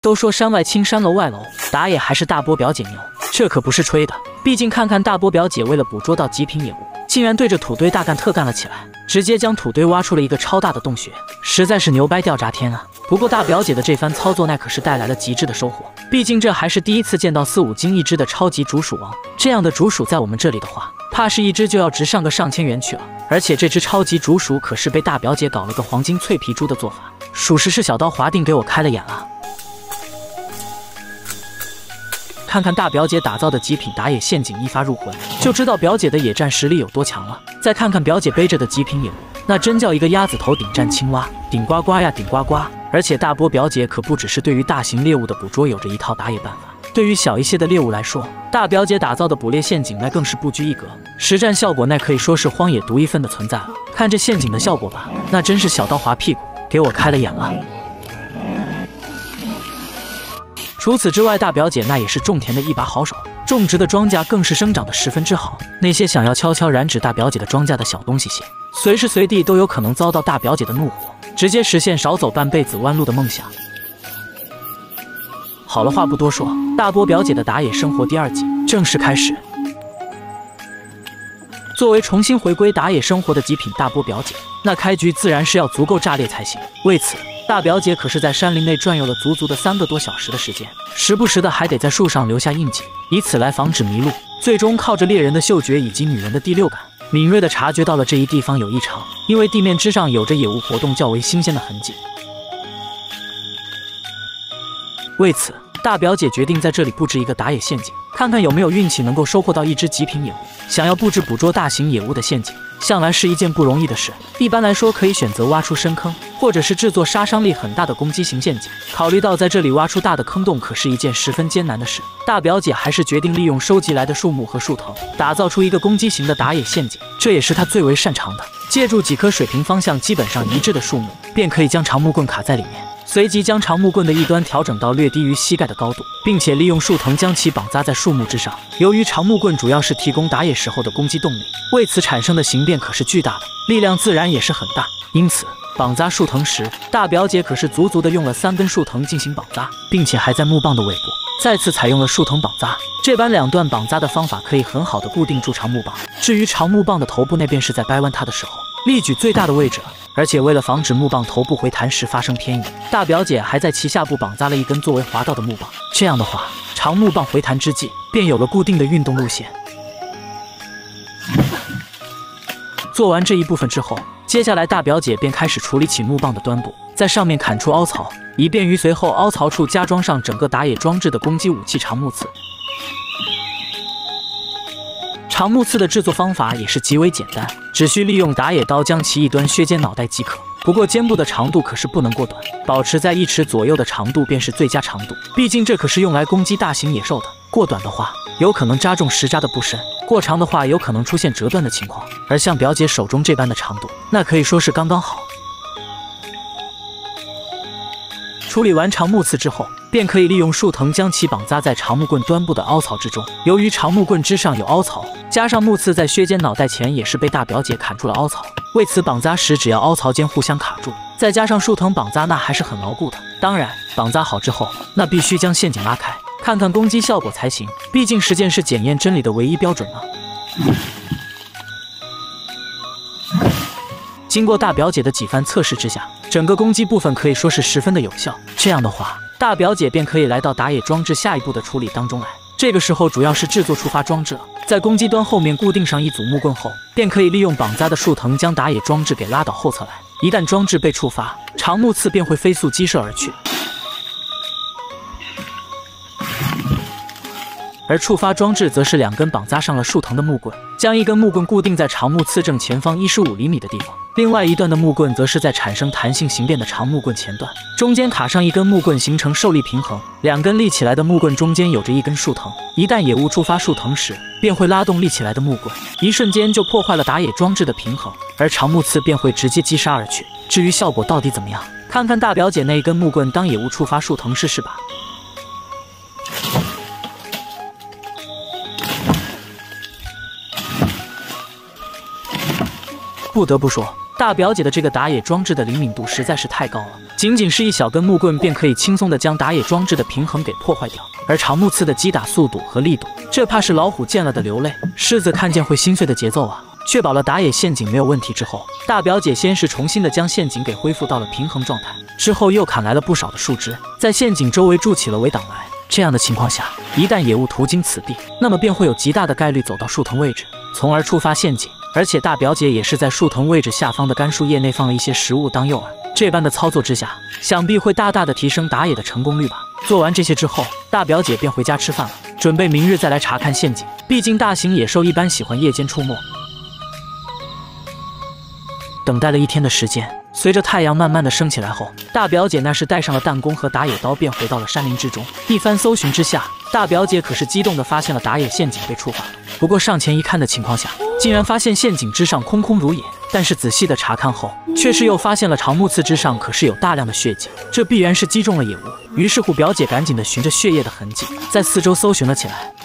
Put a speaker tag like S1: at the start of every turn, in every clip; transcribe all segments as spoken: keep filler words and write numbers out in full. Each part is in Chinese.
S1: 都说山外青山楼外楼，打野还是大波表姐牛，这可不是吹的。毕竟看看大波表姐为了捕捉到极品野物，竟然对着土堆大干特干了起来，直接将土堆挖出了一个超大的洞穴，实在是牛掰掉炸天啊！不过大表姐的这番操作，那可是带来了极致的收获。毕竟这还是第一次见到四五斤一只的超级竹鼠王，这样的竹鼠在我们这里的话，怕是一只就要值上个上千元去了。而且这只超级竹鼠可是被大表姐搞了个黄金脆皮猪的做法，属实是小刀划定给我开了眼了。看看大表姐打造的极品打野陷阱一发入魂，就知道表姐的野战实力有多强了。再看看表姐背着的极品野物，那真叫一个鸭子头顶战青蛙，顶呱呱呀顶呱呱！而且大波表姐可不只是对于大型猎物的捕捉有着一套打野办法，对于小一些的猎物来说，大表姐打造的捕猎陷阱那更是不拘一格，实战效果那可以说是荒野独一份的存在了。看这陷阱的效果吧，那真是小刀划屁股，给我开了眼了。除此之外，大表姐那也是种田的一把好手，种植的庄稼更是生长得十分之好。那些想要悄悄染指大表姐的庄稼的小东西些，随时随地都有可能遭到大表姐的怒火，直接实现少走半辈子弯路的梦想。好了，话不多说，大波表姐的打野生活第二季正式开始。作为重新回归打野生活的极品大波表姐，那开局自然是要足够炸裂才行。为此，大表姐可是在山林内转悠了足足的三个多小时的时间，时不时的还得在树上留下印记，以此来防止迷路。最终靠着猎人的嗅觉以及女人的第六感，敏锐地察觉到了这一地方有异常，因为地面之上有着野物活动较为新鲜的痕迹。为此，大表姐决定在这里布置一个打野陷阱，看看有没有运气能够收获到一只极品野物。想要布置捕捉大型野物的陷阱，向来是一件不容易的事。一般来说，可以选择挖出深坑，或者是制作杀伤力很大的攻击型陷阱。考虑到在这里挖出大的坑洞可是一件十分艰难的事，大表姐还是决定利用收集来的树木和树藤，打造出一个攻击型的打野陷阱。这也是她最为擅长的。借助几棵水平方向基本上一致的树木，便可以将长木棍卡在里面。随即将长木棍的一端调整到略低于膝盖的高度，并且利用树藤将其绑扎在树木之上。由于长木棍主要是提供打野时候的攻击动力，为此产生的形变可是巨大的，力量自然也是很大。因此，绑扎树藤时，大表姐可是足足的用了三根树藤进行绑扎，并且还在木棒的尾部再次采用了树藤绑扎。这般两段绑扎的方法可以很好的固定住长木棒。至于长木棒的头部那便是在掰弯它的时候力举最大的位置了。而且为了防止木棒头部回弹时发生偏移，大表姐还在其下部绑扎了一根作为滑道的木棒。这样的话，长木棒回弹之际便有了固定的运动路线。做完这一部分之后，接下来大表姐便开始处理起木棒的端部，在上面砍出凹槽，以便于随后凹槽处加装上整个打野装置的攻击武器长木刺。长木刺的制作方法也是极为简单，只需利用打野刀将其一端削尖脑袋即可。不过肩部的长度可是不能过短，保持在一尺左右的长度便是最佳长度。毕竟这可是用来攻击大型野兽的，过短的话有可能扎中石渣的不深，过长的话有可能出现折断的情况。而像表姐手中这般的长度，那可以说是刚刚好。处理完长木刺之后，便可以利用树藤将其绑扎在长木棍端部的凹槽之中。由于长木棍之上有凹槽，加上木刺在削尖脑袋前也是被大表姐砍出了凹槽，为此绑扎时只要凹槽间互相卡住，再加上树藤绑扎，那还是很牢固的。当然，绑扎好之后，那必须将陷阱拉开，看看攻击效果才行。毕竟实践是检验真理的唯一标准啊。经过大表姐的几番测试之下，整个攻击部分可以说是十分的有效。这样的话，大表姐便可以来到打野装置下一步的处理当中来。这个时候主要是制作触发装置了，在攻击端后面固定上一组木棍后，便可以利用绑扎的树藤将打野装置给拉到后侧来。一旦装置被触发，长木刺便会飞速击射而去。而触发装置则是两根绑扎上了树藤的木棍，将一根木棍固定在长木刺正前方一十五厘米的地方，另外一段的木棍则是在产生弹性形变的长木棍前段，中间卡上一根木棍形成受力平衡。两根立起来的木棍中间有着一根树藤，一旦野物触发树藤时，便会拉动立起来的木棍，一瞬间就破坏了打野装置的平衡，而长木刺便会直接击杀而去。至于效果到底怎么样，看看大表姐那一根木棍当野物触发树藤试试吧。不得不说，大表姐的这个打野装置的灵敏度实在是太高了。 仅仅是一小根木棍便可以轻松的将打野装置的平衡给破坏掉。而长木刺的击打速度和力度，这怕是老虎见了的流泪，狮子看见会心碎的节奏啊！确保了打野陷阱没有问题之后，大表姐先是重新的将陷阱给恢复到了平衡状态，之后又砍来了不少的树枝，在陷阱周围筑起了围挡来。这样的情况下，一旦野物途经此地，那么便会有极大的概率走到树藤位置，从而触发陷阱。而且大表姐也是在树藤位置下方的干树叶内放了一些食物当诱饵，这般的操作之下，想必会大大的提升打野的成功率吧。做完这些之后，大表姐便回家吃饭了，准备明日再来查看陷阱。毕竟大型野兽一般喜欢夜间出没。等待了一天的时间，随着太阳慢慢的升起来后，大表姐那是带上了弹弓和打野刀，便回到了山林之中。一番搜寻之下，大表姐可是激动的发现了打野陷阱被触发了。不过上前一看的情况下，竟然发现陷阱之上空空如也，但是仔细的查看后，却是又发现了长木刺之上可是有大量的血迹，这必然是击中了野物。于是乎，表姐赶紧的循着血液的痕迹，在四周搜寻了起来。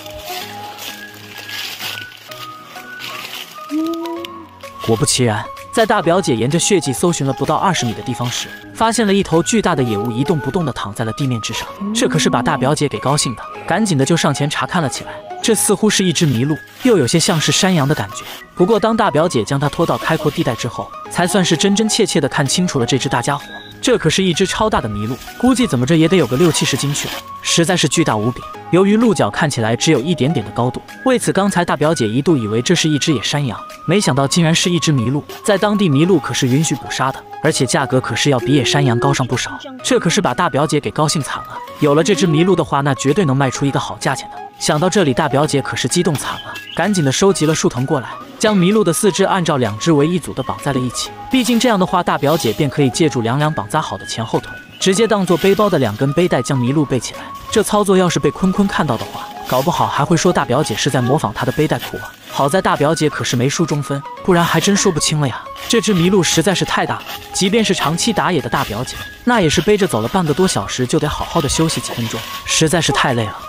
S1: 果不其然，在大表姐沿着血迹搜寻了不到二十米的地方时，发现了一头巨大的野物一动不动地躺在了地面之上，这可是把大表姐给高兴的，赶紧的就上前查看了起来。这似乎是一只麋鹿，又有些像是山羊的感觉。不过当大表姐将它拖到开阔地带之后，才算是真真切切地看清楚了这只大家伙。这可是一只超大的麋鹿，估计怎么着也得有个六七十斤去了，实在是巨大无比。由于鹿角看起来只有一点点的高度，为此刚才大表姐一度以为这是一只野山羊，没想到竟然是一只麋鹿。在当地麋鹿可是允许捕杀的，而且价格可是要比野山羊高上不少，这可是把大表姐给高兴惨了。有了这只麋鹿的话，那绝对能卖出一个好价钱的。想到这里，大表姐可是激动惨了，赶紧的收集了树藤过来，将麋鹿的四肢按照两只为一组的绑在了一起。毕竟这样的话，大表姐便可以借助两两绑扎好的前后腿，直接当做背包的两根背带将麋鹿背起来。这操作要是被坤坤看到的话，搞不好还会说大表姐是在模仿她的背带裤啊。好在大表姐可是没输中分，不然还真说不清了呀。这只麋鹿实在是太大了，即便是长期打野的大表姐，那也是背着走了半个多小时，就得好好的休息几分钟，实在是太累了。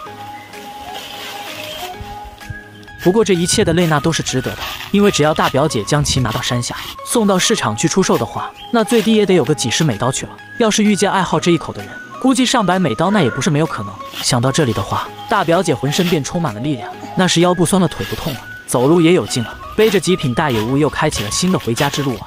S1: 不过这一切的累那都是值得的，因为只要大表姐将其拿到山下，送到市场去出售的话，那最低也得有个几十美刀去了。要是遇见爱好这一口的人，估计上百美刀那也不是没有可能。想到这里的话，大表姐浑身便充满了力量，那是腰不酸了腿不痛了，走路也有劲了，背着极品大野物又开启了新的回家之路啊。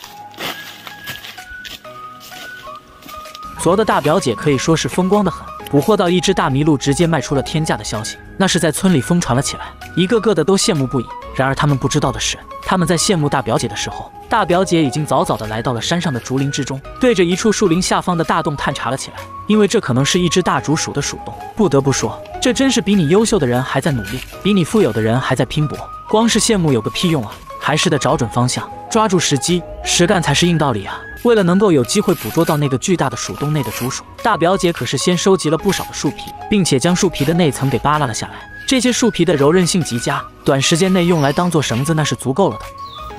S1: 昨的大表姐可以说是风光的很，捕获到一只大麋鹿，直接卖出了天价的消息，那是在村里疯传了起来，一个个的都羡慕不已。然而他们不知道的是，他们在羡慕大表姐的时候，大表姐已经早早的来到了山上的竹林之中，对着一处树林下方的大洞探查了起来。因为这可能是一只大竹鼠的鼠洞，不得不说，这真是比你优秀的人还在努力，比你富有的人还在拼搏，光是羡慕有个屁用啊！还是得找准方向，抓住时机，实干才是硬道理啊！为了能够有机会捕捉到那个巨大的鼠洞内的竹鼠，大表姐可是先收集了不少的树皮，并且将树皮的内层给扒拉了下来。这些树皮的柔韧性极佳，短时间内用来当做绳子那是足够了的。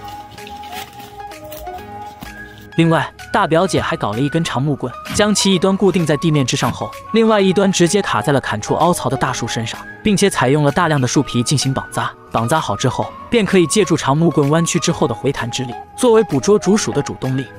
S1: 另外，大表姐还搞了一根长木棍，将其一端固定在地面之上后，另外一端直接卡在了砍出凹槽的大树身上，并且采用了大量的树皮进行绑扎。绑扎好之后，便可以借助长木棍弯曲之后的回弹之力，作为捕捉竹鼠的主动力。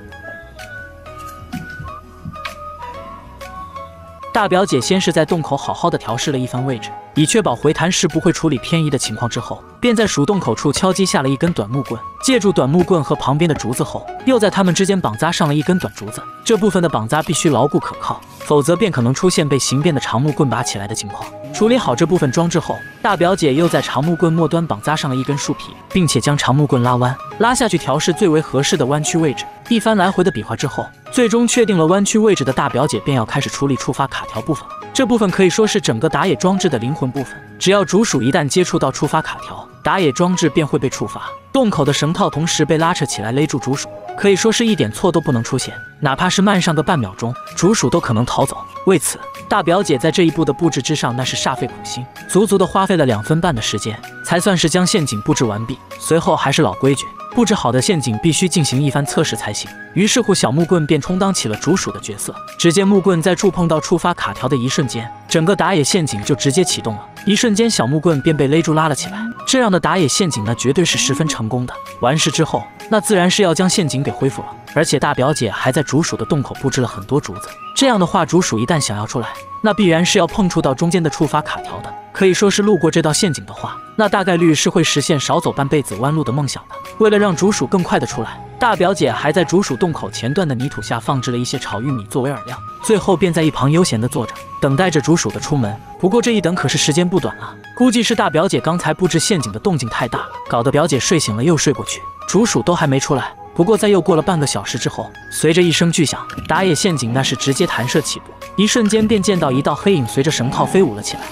S1: 大表姐先是在洞口好好的调试了一番位置，以确保回弹时不会处理偏移的情况之后，便在鼠洞口处敲击下了一根短木棍，借助短木棍和旁边的竹子后，又在它们之间绑扎上了一根短竹子。这部分的绑扎必须牢固可靠，否则便可能出现被形变的长木棍拔起来的情况。处理好这部分装置后，大表姐又在长木棍末端绑扎上了一根树皮，并且将长木棍拉弯，拉下去调试最为合适的弯曲位置。一番来回的比划之后，最终确定了弯曲位置的大表姐便要开始处理触发卡条部分了。这部分可以说是整个打野装置的灵魂部分，只要竹鼠一旦接触到触发卡条，打野装置便会被触发。洞口的绳套同时被拉扯起来勒住竹鼠，可以说是一点错都不能出现，哪怕是慢上个半秒钟，竹鼠都可能逃走。为此，大表姐在这一步的布置之上那是煞费苦心，足足的花费了两分半的时间，才算是将陷阱布置完毕。随后还是老规矩，布置好的陷阱必须进行一番测试才行。于是乎，小木棍便充当起了竹鼠的角色。只见木棍在触碰到触发卡条的一瞬间，整个打野陷阱就直接启动了，一瞬间小木棍便被勒住拉了起来。这样的打野陷阱呢，绝对是十分成功的。完事之后， 那自然是要将陷阱给恢复了。而且大表姐还在竹鼠的洞口布置了很多竹子，这样的话，竹鼠一旦想要出来，那必然是要碰触到中间的触发卡条的。可以说是路过这道陷阱的话，那大概率是会实现少走半辈子弯路的梦想的。为了让竹鼠更快的出来，大表姐还在竹鼠洞口前段的泥土下放置了一些炒玉米作为饵料，最后便在一旁悠闲地坐着，等待着竹鼠的出门。不过这一等可是时间不短啊，估计是大表姐刚才布置陷阱的动静太大，搞得表姐睡醒了又睡过去，竹鼠都还没出来。不过在又过了半个小时之后，随着一声巨响，打野陷阱那是直接弹射起步，一瞬间便见到一道黑影随着绳套飞舞了起来。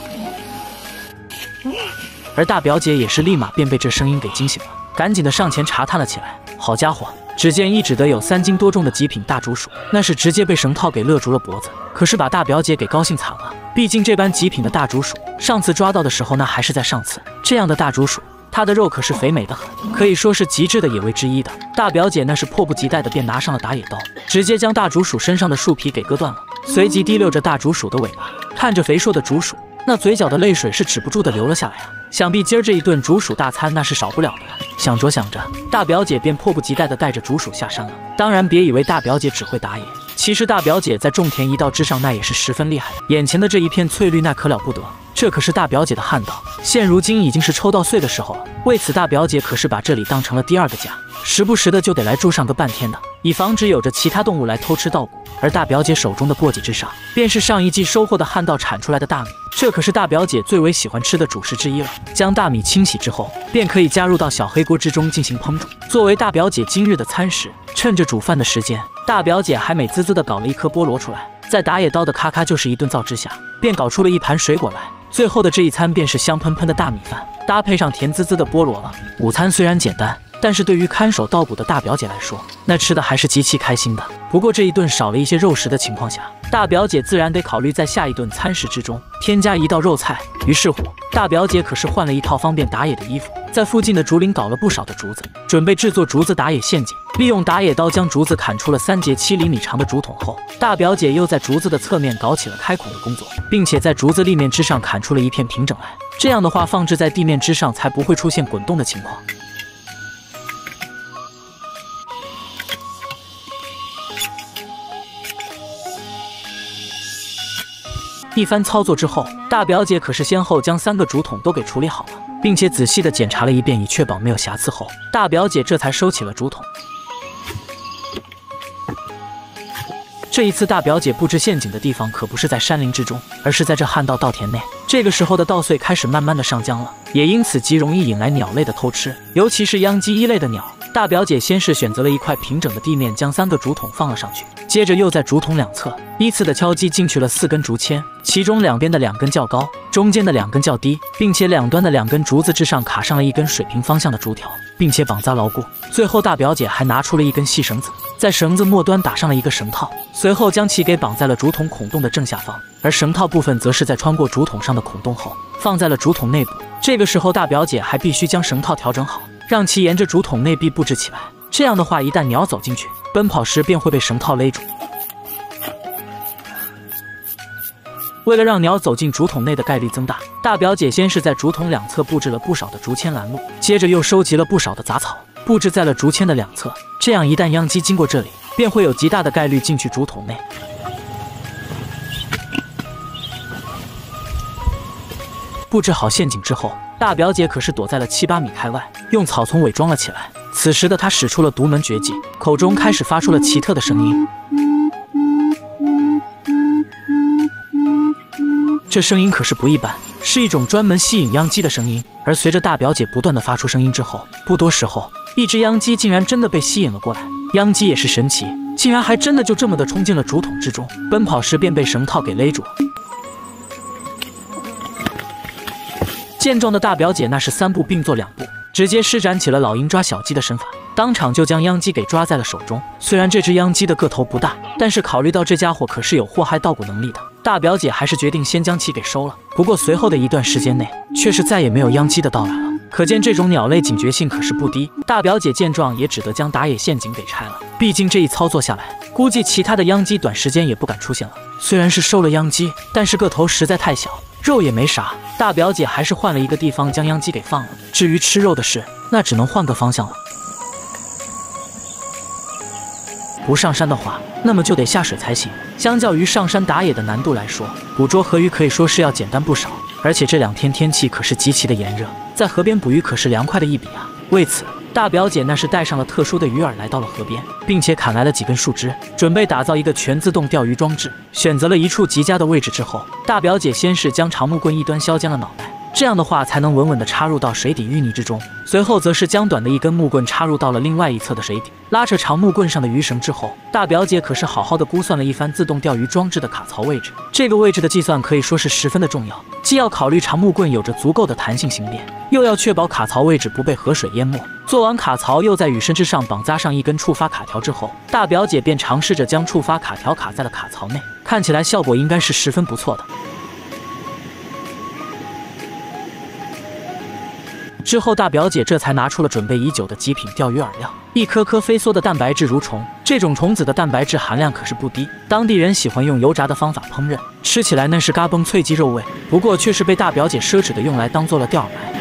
S1: 而大表姐也是立马便被这声音给惊醒了，赶紧的上前查探了起来。好家伙，只见一只得有三斤多重的极品大竹鼠，那是直接被绳套给勒住了脖子，可是把大表姐给高兴惨了。毕竟这般极品的大竹鼠，上次抓到的时候那还是在上次，这样的大竹鼠，它的肉可是肥美的很，可以说是极致的野味之一的。大表姐那是迫不及待的便拿上了打野刀，直接将大竹鼠身上的树皮给割断了，随即提溜着大竹鼠的尾巴，看着肥硕的竹鼠，那嘴角的泪水是止不住的流了下来啊！想必今儿这一顿竹鼠大餐那是少不了的了。想着想着，大表姐便迫不及待地带着竹鼠下山了。当然，别以为大表姐只会打野，其实大表姐在种田一道之上那也是十分厉害的。眼前的这一片翠绿那可了不得，这可是大表姐的旱道，现如今已经是抽到穗的时候了。为此，大表姐可是把这里当成了第二个家，时不时的就得来住上个半天的，以防止有着其他动物来偷吃稻谷。而大表姐手中的簸箕之上，便是上一季收获的旱稻产出来的大米，这可是大表姐最为喜欢吃的主食之一了。将大米清洗之后，便可以加入到小黑锅之中进行烹煮，作为大表姐今日的餐食。趁着煮饭的时间，大表姐还美滋滋的搞了一颗菠萝出来，在打野刀的咔咔就是一顿造之下，便搞出了一盘水果来。最后的这一餐便是香喷喷的大米饭，搭配上甜滋滋的菠萝了。午餐虽然简单，但是对于看守稻谷的大表姐来说，那吃的还是极其开心的。不过这一顿少了一些肉食的情况下，大表姐自然得考虑在下一顿餐食之中添加一道肉菜。于是乎，大表姐可是换了一套方便打野的衣服，在附近的竹林搞了不少的竹子，准备制作竹子打野陷阱。利用打野刀将竹子砍出了三节七厘米长的竹筒后，大表姐又在竹子的侧面搞起了开孔的工作，并且在竹子立面之上砍出了一片平整来。这样的话，放置在地面之上才不会出现滚动的情况。一番操作之后，大表姐可是先后将三个竹筒都给处理好了，并且仔细的检查了一遍，以确保没有瑕疵后，大表姐这才收起了竹筒。这一次大表姐布置陷阱的地方可不是在山林之中，而是在这旱稻稻田内。这个时候的稻穗开始慢慢的上浆了，也因此极容易引来鸟类的偷吃，尤其是秧鸡一类的鸟。大表姐先是选择了一块平整的地面，将三个竹筒放了上去，接着又在竹筒两侧依次的敲击进去了四根竹签，其中两边的两根较高，中间的两根较低，并且两端的两根竹子之上卡上了一根水平方向的竹条，并且绑扎牢固。最后大表姐还拿出了一根细绳子，在绳子末端打上了一个绳套，随后将其给绑在了竹筒孔洞的正下方，而绳套部分则是在穿过竹筒上的孔洞后放在了竹筒内部。这个时候大表姐还必须将绳套调整好，让其沿着竹筒内壁布置起来，这样的话一旦鸟走进去奔跑时便会被绳套勒住。为了让鸟走进竹筒内的概率增大，大表姐先是在竹筒两侧布置了不少的竹签拦路，接着又收集了不少的杂草，布置在了竹签的两侧，这样一旦秧鸡经过这里，便会有极大的概率进去竹筒内。布置好陷阱之后，大表姐可是躲在了七八米开外，用草丛伪装了起来。此时的她使出了独门绝技，口中开始发出了奇特的声音。这声音可是不一般，是一种专门吸引秧鸡的声音。而随着大表姐不断的发出声音之后，不多时候，一只秧鸡竟然真的被吸引了过来。秧鸡也是神奇，竟然还真的就这么的冲进了竹筒之中，奔跑时便被绳套给勒住了。健壮的大表姐那是三步并作两步，直接施展起了老鹰抓小鸡的身法，当场就将秧鸡给抓在了手中。虽然这只秧鸡的个头不大，但是考虑到这家伙可是有祸害稻谷能力的，大表姐还是决定先将其给收了。不过随后的一段时间内，却是再也没有秧鸡的到来了，可见这种鸟类警觉性可是不低。大表姐见状也只得将打野陷阱给拆了，毕竟这一操作下来，估计其他的秧鸡短时间也不敢出现了。虽然是收了秧鸡，但是个头实在太小，肉也没啥，大表姐还是换了一个地方将秧鸡给放了。至于吃肉的事，那只能换个方向了。 不上山的话，那么就得下水才行。相较于上山打野的难度来说，捕捉河鱼可以说是要简单不少。而且这两天天气可是极其的炎热，在河边捕鱼可是凉快的一笔啊。为此，大表姐那是带上了特殊的鱼饵来到了河边，并且砍来了几根树枝，准备打造一个全自动钓鱼装置。选择了一处极佳的位置之后，大表姐先是将长木棍一端削尖了脑袋，这样的话才能稳稳地插入到水底淤泥之中。随后则是将短的一根木棍插入到了另外一侧的水底，拉扯长木棍上的鱼绳之后，大表姐可是好好的估算了一番自动钓鱼装置的卡槽位置。这个位置的计算可以说是十分的重要，既要考虑长木棍有着足够的弹性形变，又要确保卡槽位置不被河水淹没。做完卡槽，又在鱼身之上绑扎上一根触发卡条之后，大表姐便尝试着将触发卡条卡在了卡槽内，看起来效果应该是十分不错的。之后，大表姐这才拿出了准备已久的极品钓鱼饵料，一颗颗飞梭的蛋白质蠕虫。这种虫子的蛋白质含量可是不低，当地人喜欢用油炸的方法烹饪，吃起来那是嘎嘣脆鸡肉味，不过却是被大表姐奢侈的用来当做了钓饵来。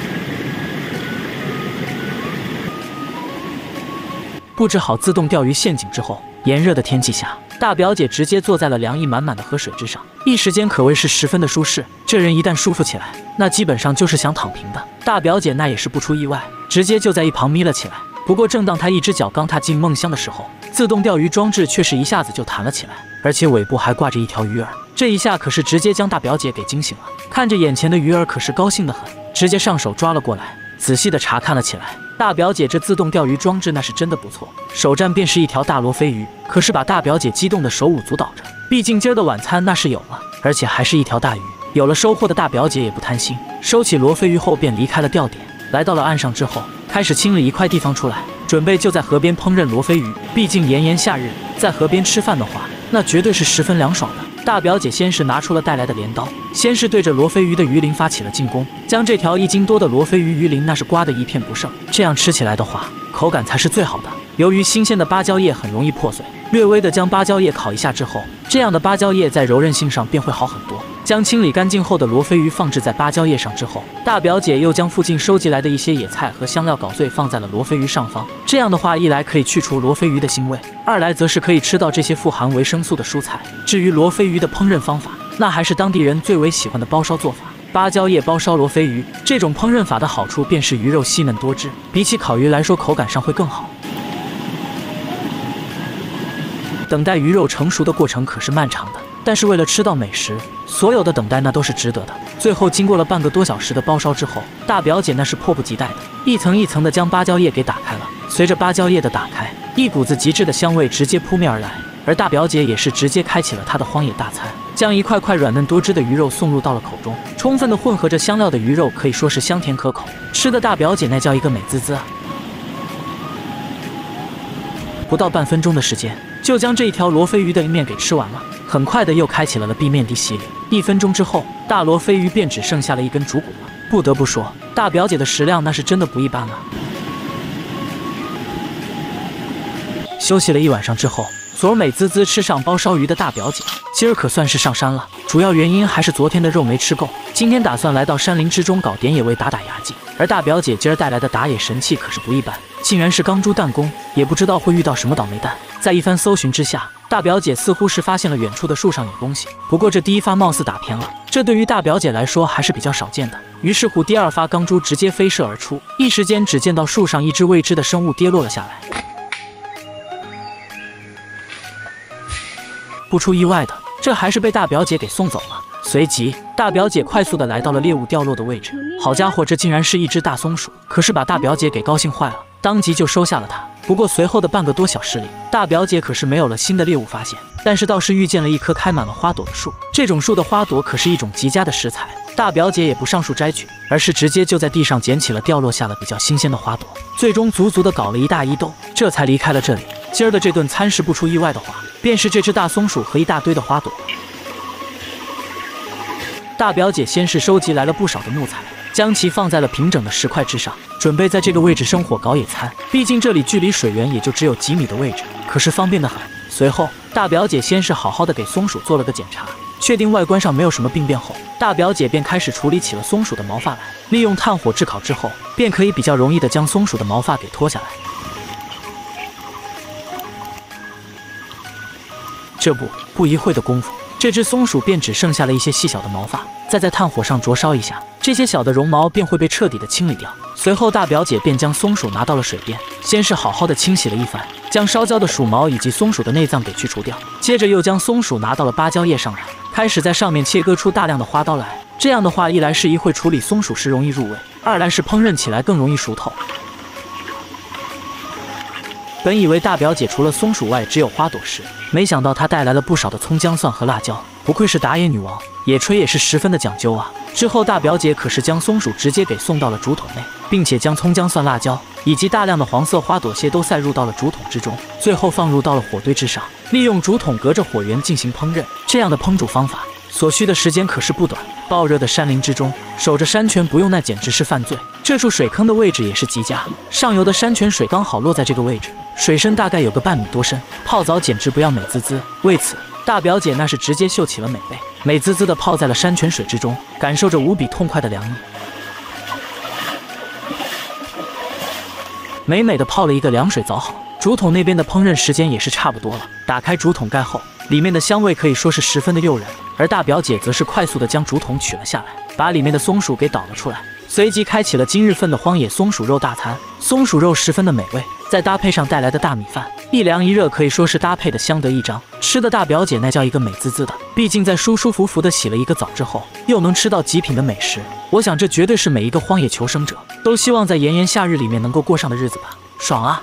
S1: 布置好自动钓鱼陷阱之后，炎热的天气下，大表姐直接坐在了凉意满满的河水之上，一时间可谓是十分的舒适。这人一旦舒服起来，那基本上就是想躺平的。大表姐那也是不出意外，直接就在一旁眯了起来。不过正当她一只脚刚踏进梦乡的时候，自动钓鱼装置却是一下子就弹了起来，而且尾部还挂着一条鱼饵。这一下可是直接将大表姐给惊醒了，看着眼前的鱼饵可是高兴得很，直接上手抓了过来，仔细的查看了起来。大表姐这自动钓鱼装置那是真的不错，首战便是一条大罗非鱼，可是把大表姐激动的手舞足蹈着。毕竟今儿的晚餐那是有了，而且还是一条大鱼。有了收获的大表姐也不贪心，收起罗非鱼后便离开了钓点，来到了岸上之后，开始清理一块地方出来，准备就在河边烹饪罗非鱼。毕竟炎炎夏日，在河边吃饭的话，那绝对是十分凉爽的。大表姐先是拿出了带来的镰刀，先是对着罗非鱼的鱼鳞发起了进攻，将这条一斤多的罗非鱼鱼鳞那是刮得一片不剩。这样吃起来的话，口感才是最好的。由于新鲜的芭蕉叶很容易破碎，略微的将芭蕉叶烤一下之后，这样的芭蕉叶在柔韧性上便会好很多。将清理干净后的罗非鱼放置在芭蕉叶上之后，大表姐又将附近收集来的一些野菜和香料捣碎放在了罗非鱼上方。这样的话，一来可以去除罗非鱼的腥味，二来则是可以吃到这些富含维生素的蔬菜。至于罗非鱼的烹饪方法，那还是当地人最为喜欢的包烧做法。芭蕉叶包烧罗非鱼，这种烹饪法的好处便是鱼肉细嫩多汁，比起烤鱼来说口感上会更好。等待鱼肉成熟的过程可是漫长的，但是为了吃到美食，所有的等待那都是值得的。最后经过了半个多小时的包烧之后，大表姐那是迫不及待的一层一层的将芭蕉叶给打开了。随着芭蕉叶的打开，一股子极致的香味直接扑面而来，而大表姐也是直接开启了她的荒野大餐，将一块块软嫩多汁的鱼肉送入到了口中，充分的混合着香料的鱼肉可以说是香甜可口，吃的大表姐那叫一个美滋滋啊！不到半分钟的时间，就将这一条罗非鱼的面给吃完了，很快的又开启了了壁面地洗礼。一分钟之后，大罗非鱼便只剩下了一根主骨了。不得不说，大表姐的食量那是真的不一般啊。休息了一晚上之后，昨儿美滋滋吃上包烧鱼的大表姐，今儿可算是上山了。主要原因还是昨天的肉没吃够，今天打算来到山林之中搞点野味打打牙祭。而大表姐今儿带来的打野神器可是不一般，竟然是钢珠弹弓，也不知道会遇到什么倒霉蛋。在一番搜寻之下，大表姐似乎是发现了远处的树上有东西，不过这第一发貌似打偏了，这对于大表姐来说还是比较少见的。于是乎，第二发钢珠直接飞射而出，一时间只见到树上一只未知的生物跌落了下来。不出意外的，这还是被大表姐给送走了。随即，大表姐快速的来到了猎物掉落的位置。好家伙，这竟然是一只大松鼠，可是把大表姐给高兴坏了，当即就收下了它。不过随后的半个多小时里，大表姐可是没有了新的猎物发现，但是倒是遇见了一棵开满了花朵的树。这种树的花朵可是一种极佳的食材，大表姐也不上树摘取，而是直接就在地上捡起了掉落下了比较新鲜的花朵，最终足足的搞了一大一兜，这才离开了这里。今儿的这顿餐食不出意外的话，便是这只大松鼠和一大堆的花朵。大表姐先是收集来了不少的木材，将其放在了平整的石块之上，准备在这个位置生火搞野餐。毕竟这里距离水源也就只有几米的位置，可是方便得很。随后，大表姐先是好好的给松鼠做了个检查，确定外观上没有什么病变后，大表姐便开始处理起了松鼠的毛发来。利用炭火炙烤之后，便可以比较容易的将松鼠的毛发给脱下来。 这不不一会的功夫，这只松鼠便只剩下了一些细小的毛发。再在炭火上灼烧一下，这些小的绒毛便会被彻底的清理掉。随后大表姐便将松鼠拿到了水边，先是好好的清洗了一番，将烧焦的鼠毛以及松鼠的内脏给去除掉，接着又将松鼠拿到了芭蕉叶上来，开始在上面切割出大量的花刀来。这样的话，一来是一会处理松鼠时容易入味，二来是烹饪起来更容易熟透。本以为大表姐除了松鼠外只有花朵时，没想到她带来了不少的葱姜蒜和辣椒，不愧是打野女王，野炊也是十分的讲究啊。之后大表姐可是将松鼠直接给送到了竹筒内，并且将葱姜蒜辣椒以及大量的黄色花朵蟹都塞入到了竹筒之中，最后放入到了火堆之上，利用竹筒隔着火源进行烹饪。这样的烹煮方法所需的时间可是不短。暴热的山林之中，守着山泉不用那简直是犯罪。这处水坑的位置也是极佳，上游的山泉水刚好落在这个位置，水深大概有个半米多深，泡澡简直不要美滋滋。为此大表姐那是直接秀起了美背，美滋滋的泡在了山泉水之中，感受着无比痛快的凉意。美美的泡了一个凉水澡好，竹筒那边的烹饪时间也是差不多了。打开竹筒盖后，里面的香味可以说是十分的诱人，而大表姐则是快速的将竹筒取了下来，把里面的松鼠给倒了出来，随即开启了今日份的荒野松鼠肉大餐。松鼠肉十分的美味，再搭配上带来的大米饭，一凉一热，可以说是搭配的相得益彰。吃的大表姐那叫一个美滋滋的，毕竟在舒舒服服的洗了一个澡之后，又能吃到极品的美食，我想这绝对是每一个荒野求生者都希望在炎炎夏日里面能够过上的日子吧，爽啊！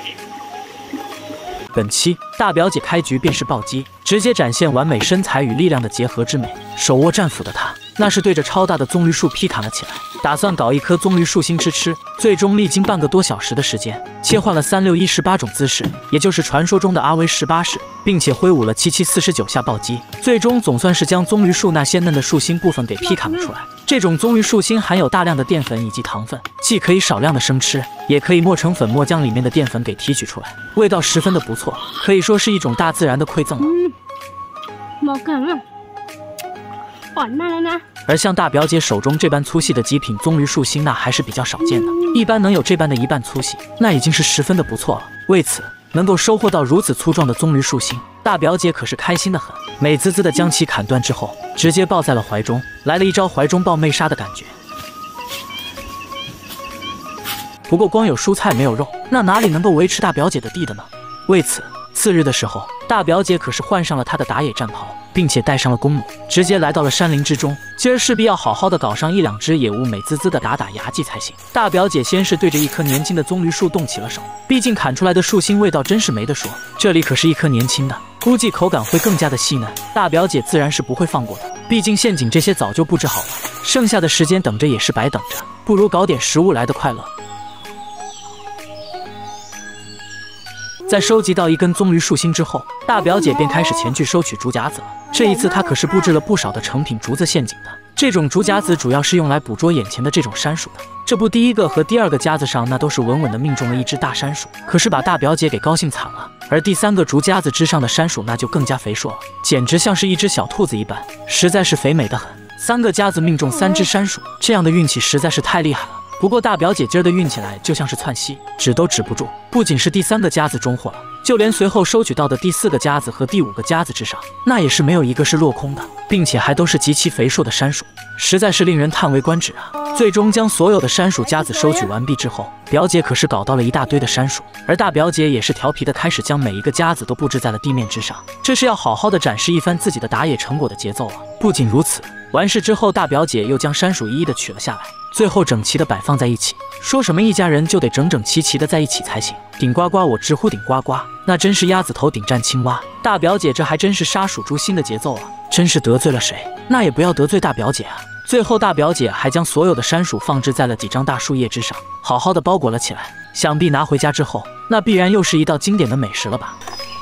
S1: 本期大表姐开局便是暴击，直接展现完美身材与力量的结合之美。手握战斧的她，那是对着超大的棕榈树劈砍了起来，打算搞一颗棕榈树心吃吃。最终历经半个多小时的时间，切换了三六一十八种姿势，也就是传说中的阿威十八式，并且挥舞了七七四十九下暴击，最终总算是将棕榈树那鲜嫩的树心部分给劈砍了出来。这种棕榈树心含有大量的淀粉以及糖分，既可以少量的生吃，也可以磨成粉末将里面的淀粉给提取出来，味道十分的不错，可以说是一种大自然的馈赠了。
S2: บอกกันว่าอ่อนมากแล้วนะ。
S1: 而像大表姐手中这般粗细的极品棕榈树心，那还是比较少见的，一般能有这般的一半粗细，那已经是十分的不错了。为此能够收获到如此粗壮的棕榈树心，大表姐可是开心的很，美滋滋的将其砍断之后，直接抱在了怀中，来了一招怀中抱妹杀的感觉。不过光有蔬菜没有肉，那哪里能够维持大表姐的地的呢？为此次日的时候，大表姐可是换上了她的打野战袍，并且带上了弓弩，直接来到了山林之中。今儿势必要好好的搞上一两只野物，美滋滋的打打牙祭才行。大表姐先是对着一棵年轻的棕榈树动起了手，毕竟砍出来的树心味道真是没得说，这里可是一棵年轻的，估计口感会更加的细嫩。大表姐自然是不会放过的，毕竟陷阱这些早就布置好了，剩下的时间等着也是白等着，不如搞点食物来的快乐。在收集到一根棕榈树心之后，大表姐便开始前去收取竹夹子了。这一次她可是布置了不少的成品竹子陷阱的，这种竹夹子主要是用来捕捉眼前的这种山鼠的。这不，第一个和第二个夹子上那都是稳稳的命中了一只大山鼠，可是把大表姐给高兴惨了。而第三个竹夹子之上的山鼠那就更加肥硕了，简直像是一只小兔子一般，实在是肥美得很。三个夹子命中三只山鼠，这样的运气实在是太厉害了。不过大表姐今儿的运起来就像是窜稀，止都止不住。不仅是第三个夹子中获了，就连随后收取到的第四个夹子和第五个夹子之上，那也是没有一个是落空的，并且还都是极其肥硕的山鼠，实在是令人叹为观止啊！最终将所有的山鼠夹子收取完毕之后，表姐可是搞到了一大堆的山鼠，而大表姐也是调皮的开始将每一个夹子都布置在了地面之上，这是要好好的展示一番自己的打野成果的节奏啊！不仅如此，完事之后，大表姐又将山鼠一一的取了下来，最后整齐的摆放在一起。说什么一家人就得整整齐齐的在一起才行。顶呱呱，我直呼顶呱呱，那真是鸭子头顶战青蛙。大表姐这还真是杀鼠诛心的节奏啊！真是得罪了谁，那也不要得罪大表姐啊。最后，大表姐还将所有的山鼠放置在了几张大树叶之上，好好的包裹了起来。想必拿回家之后，那必然又是一道经典的美食了吧。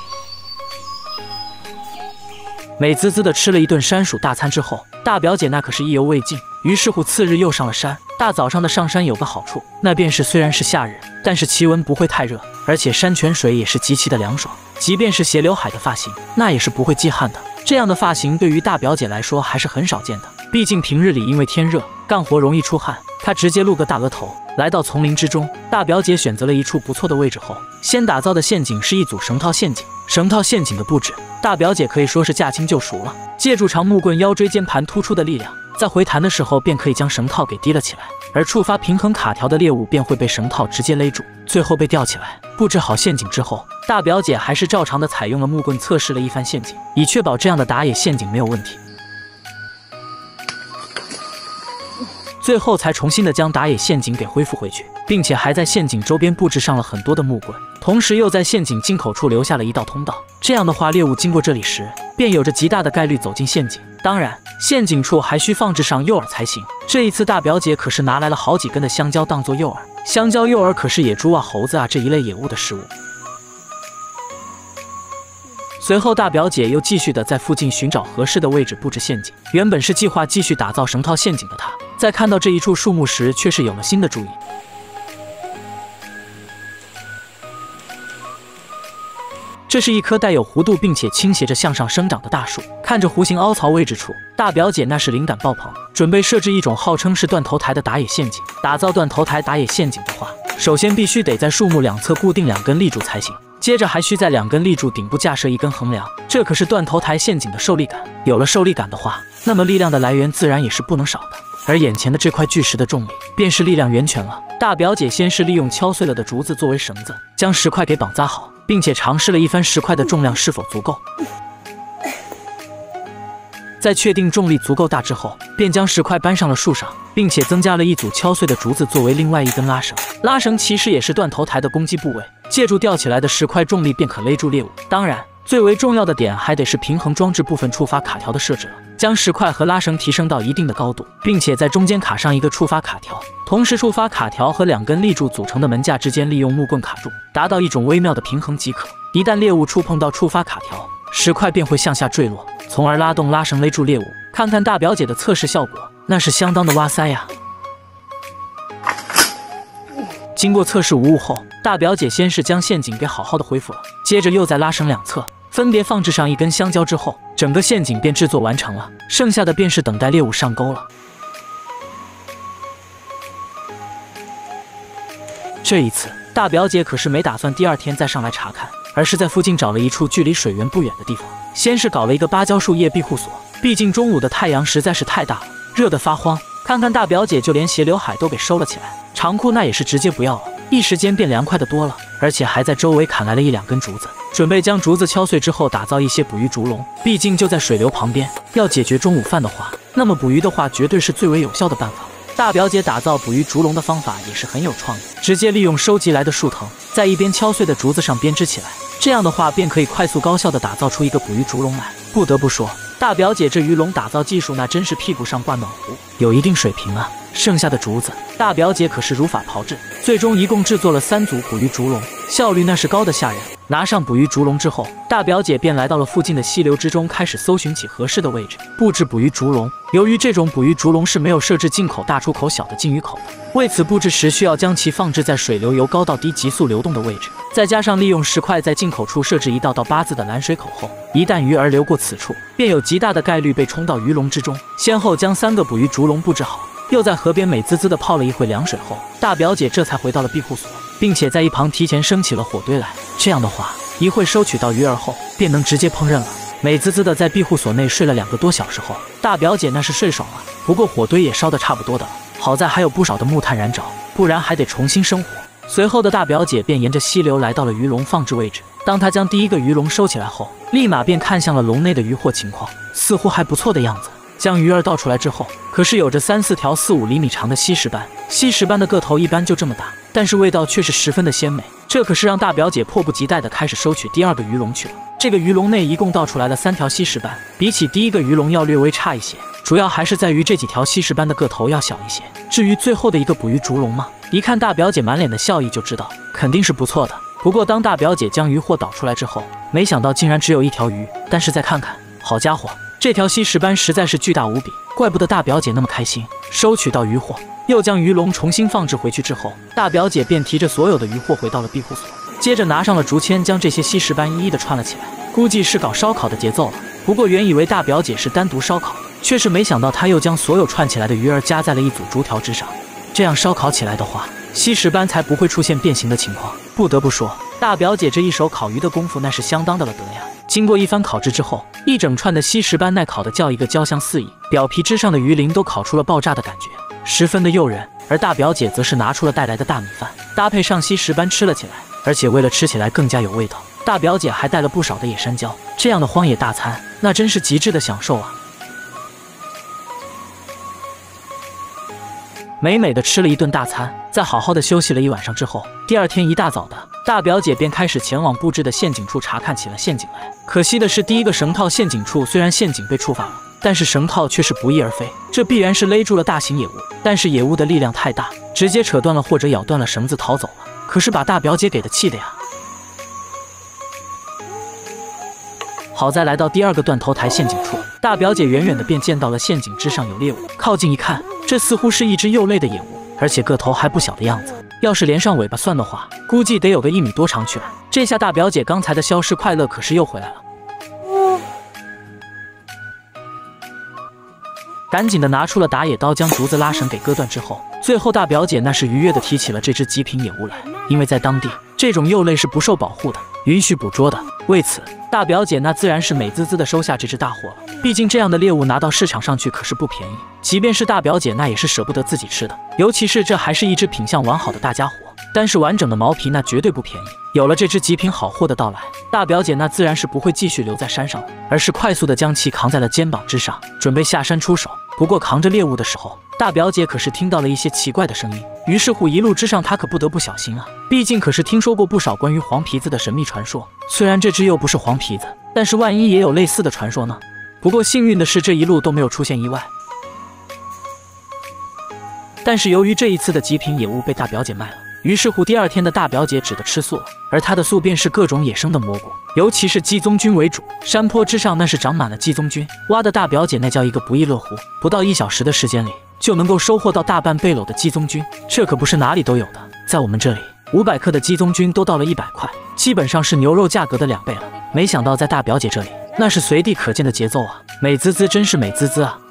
S1: 美滋滋的吃了一顿山鼠大餐之后，大表姐那可是意犹未尽，于是乎次日又上了山。大早上的上山有个好处，那便是虽然是夏日，但是气温不会太热，而且山泉水也是极其的凉爽，即便是斜刘海的发型，那也是不会积汗的。这样的发型对于大表姐来说还是很少见的，毕竟平日里因为天热，干活容易出汗， 她直接露个大额头，来到丛林之中。大表姐选择了一处不错的位置后，先打造的陷阱是一组绳套陷阱。绳套陷阱的布置，大表姐可以说是驾轻就熟了。借助长木棍腰椎间盘突出的力量，在回弹的时候便可以将绳套给提了起来，而触发平衡卡条的猎物便会被绳套直接勒住，最后被吊起来。布置好陷阱之后，大表姐还是照常的采用了木棍测试了一番陷阱，以确保这样的打野陷阱没有问题。最后才重新的将打野陷阱给恢复回去，并且还在陷阱周边布置上了很多的木棍，同时又在陷阱进口处留下了一道通道。这样的话，猎物经过这里时，便有着极大的概率走进陷阱。当然，陷阱处还需放置上诱饵才行。这一次，大表姐可是拿来了好几根的香蕉当做诱饵。香蕉诱饵可是野猪啊、猴子啊这一类野物的食物。随后，大表姐又继续的在附近寻找合适的位置布置陷阱。原本是计划继续打造绳套陷阱的她，在看到这一处树木时，却是有了新的注意。这是一棵带有弧度并且倾斜着向上生长的大树，看着弧形凹槽位置处，大表姐那是灵感爆棚，准备设置一种号称是断头台的打野陷阱。打造断头台打野陷阱的话，首先必须得在树木两侧固定两根立柱才行，接着还需在两根立柱顶部架设一根横梁，这可是断头台陷阱的受力杆。有了受力杆的话，那么力量的来源自然也是不能少的。而眼前的这块巨石的重力便是力量源泉了。大表姐先是利用敲碎了的竹子作为绳子，将石块给绑扎好，并且尝试了一番石块的重量是否足够。在确定重力足够大之后，便将石块搬上了树上，并且增加了一组敲碎的竹子作为另外一根拉绳。拉绳其实也是断头台的攻击部位，借助吊起来的石块重力便可勒住猎物。当然，最为重要的点还得是平衡装置部分触发卡条的设置了。将石块和拉绳提升到一定的高度，并且在中间卡上一个触发卡条，同时触发卡条和两根立柱组成的门架之间利用木棍卡住，达到一种微妙的平衡即可。一旦猎物触碰到触发卡条，石块便会向下坠落，从而拉动拉绳勒住猎物。看看大表姐的测试效果，那是相当的哇塞呀！经过测试无误后，大表姐先是将陷阱给好好的恢复了，接着又在拉绳两侧分别放置上一根香蕉之后，整个陷阱便制作完成了，剩下的便是等待猎物上钩了。这一次，大表姐可是没打算第二天再上来查看，而是在附近找了一处距离水源不远的地方，先是搞了一个芭蕉树叶庇护所。毕竟中午的太阳实在是太大了，热得发慌。看看大表姐就连斜刘海都给收了起来，长裤那也是直接不要了，一时间便凉快的多了，而且还在周围砍来了一两根竹子，准备将竹子敲碎之后打造一些捕鱼竹笼。毕竟就在水流旁边，要解决中午饭的话，那么捕鱼的话绝对是最为有效的办法。大表姐打造捕鱼竹笼的方法也是很有创意，直接利用收集来的树藤，在一边敲碎的竹子上编织起来，这样的话便可以快速高效的打造出一个捕鱼竹笼来。不得不说，大表姐这鱼笼打造技术那真是屁股上挂暖壶，有一定水平啊。剩下的竹子，大表姐可是如法炮制，最终一共制作了三组捕鱼竹笼，效率那是高的吓人。拿上捕鱼竹笼之后，大表姐便来到了附近的溪流之中，开始搜寻起合适的位置布置捕鱼竹笼。由于这种捕鱼竹笼是没有设置进口大出口小的进鱼口的，为此布置时需要将其放置在水流由高到低急速流动的位置，再加上利用石块在进口处设置一道道八字的拦水口后，一旦鱼儿流过此处，便有极大的概率被冲到鱼笼之中。先后将三个捕鱼竹笼布置好，又在河边美滋滋的泡了一会凉水后，大表姐这才回到了庇护所，并且在一旁提前升起了火堆来。这样的话，一会收取到鱼儿后，便能直接烹饪了。美滋滋的在庇护所内睡了两个多小时后，大表姐那是睡爽了。不过火堆也烧得差不多的了，好在还有不少的木炭燃着，不然还得重新生火。随后的大表姐便沿着溪流来到了鱼笼放置位置。当她将第一个鱼笼收起来后，立马便看向了笼内的渔获情况，似乎还不错的样子。将鱼儿倒出来之后，可是有着三四条四五厘米长的吸石斑。吸石斑的个头一般就这么大，但是味道却是十分的鲜美，这可是让大表姐迫不及待地开始收取第二个鱼笼去了。这个鱼笼内一共倒出来了三条吸石斑，比起第一个鱼笼要略微差一些，主要还是在于这几条吸石斑的个头要小一些。至于最后的一个捕鱼竹笼嘛，一看大表姐满脸的笑意就知道肯定是不错的。不过当大表姐将鱼货倒出来之后，没想到竟然只有一条鱼，但是再看看，好家伙，这条吸石斑实在是巨大无比，怪不得大表姐那么开心。收取到鱼货，又将鱼笼重新放置回去之后，大表姐便提着所有的鱼货回到了庇护所，接着拿上了竹签，将这些吸石斑一一的串了起来，估计是搞烧烤的节奏了。不过原以为大表姐是单独烧烤，却是没想到她又将所有串起来的鱼儿夹在了一组竹条之上。 这样烧烤起来的话，吸食斑才不会出现变形的情况。不得不说，大表姐这一手烤鱼的功夫那是相当的了得呀！经过一番烤制之后，一整串的吸食斑耐烤的叫一个焦香四溢，表皮之上的鱼鳞都烤出了爆炸的感觉，十分的诱人。而大表姐则是拿出了带来的大米饭，搭配上吸食斑吃了起来。而且为了吃起来更加有味道，大表姐还带了不少的野山椒。这样的荒野大餐，那真是极致的享受啊！美美的吃了一顿大餐，在好好的休息了一晚上之后，第二天一大早的，大表姐便开始前往布置的陷阱处查看起了陷阱来。可惜的是，第一个绳套陷阱处虽然陷阱被触发了，但是绳套却是不翼而飞，这必然是勒住了大型野物。但是野物的力量太大，直接扯断了或者咬断了绳子逃走了。可是把大表姐给的气的呀！好在来到第二个断头台陷阱处，大表姐远远的便见到了陷阱之上有猎物，靠近一看，这似乎是一只幼类的野物，而且个头还不小的样子。要是连上尾巴算的话，估计得有个一米多长去了。这下大表姐刚才的消失快乐可是又回来了。赶紧的拿出了打野刀，将竹子拉绳给割断之后，最后大表姐那是愉悦的提起了这只极品野物来，因为在当地这种幼类是不受保护的，允许捕捉的。为此，大表姐那自然是美滋滋的收下这只大货了。毕竟这样的猎物拿到市场上去可是不便宜，即便是大表姐那也是舍不得自己吃的，尤其是这还是一只品相完好的大家伙，单是完整的毛皮那绝对不便宜。有了这只极品好货的到来，大表姐那自然是不会继续留在山上了，而是快速的将其扛在了肩膀之上，准备下山出手。不过扛着猎物的时候，大表姐可是听到了一些奇怪的声音，于是乎一路之上她可不得不小心啊，毕竟可是听说过不少关于黄皮子的神秘传说。虽然这只又不是黄皮子，但是万一也有类似的传说呢？不过幸运的是这一路都没有出现意外。但是由于这一次的极品野物被大表姐卖了，于是乎第二天的大表姐只得吃素了，而她的素便是各种野生的蘑菇，尤其是鸡枞菌为主。山坡之上那是长满了鸡枞菌，挖的大表姐那叫一个不亦乐乎，不到一小时的时间里就能够收获到大半背篓的鸡枞菌，这可不是哪里都有的。在我们这里，五百克的鸡枞菌都到了一百块，基本上是牛肉价格的两倍了。没想到在大表姐这里，那是随地可见的节奏啊，美滋滋，真是美滋滋啊！